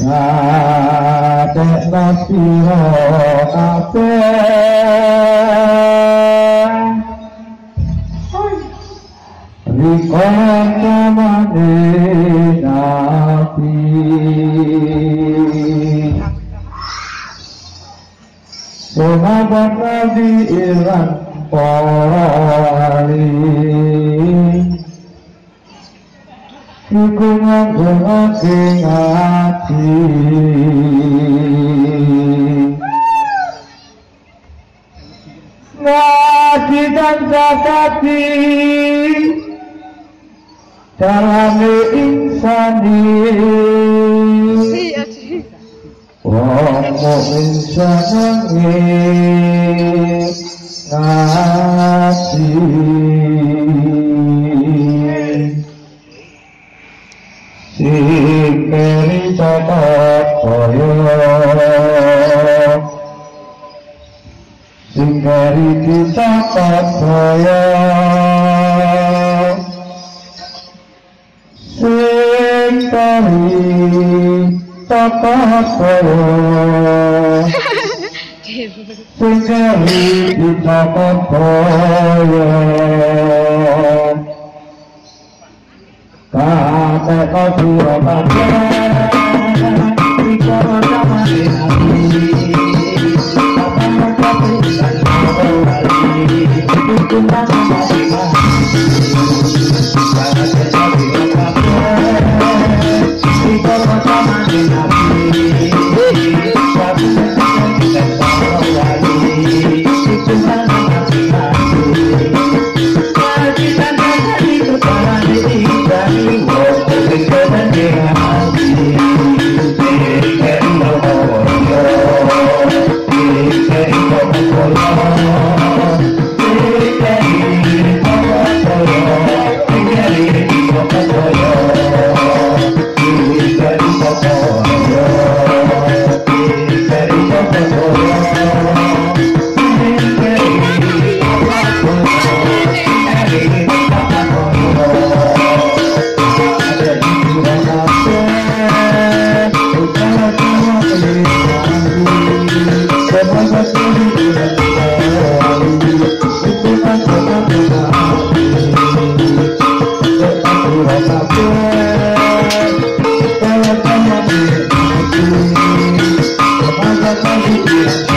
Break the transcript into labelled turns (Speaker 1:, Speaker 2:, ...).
Speaker 1: ngadekno sira kabeh rikon kamane nabi sahabat nabi ilang pali iku ngagungake ati ngaji dan zakati dalane insani wong insani ngaji sikeri catat koyo sikeri dicatat koyo sikeri catat koyo sikeri dicatat koyo kata kau berapa ikut sama dia apa macam ikan kembali itu nama dia kata kau berapa ikut sama dia tapi ikan kembali itu nama dia kita dari utara ini Terima kasih.